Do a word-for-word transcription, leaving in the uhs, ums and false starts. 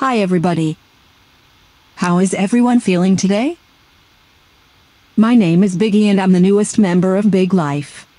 Hi everybody. How is everyone feeling today? My name is Biggie and I'm the newest member of Big Life.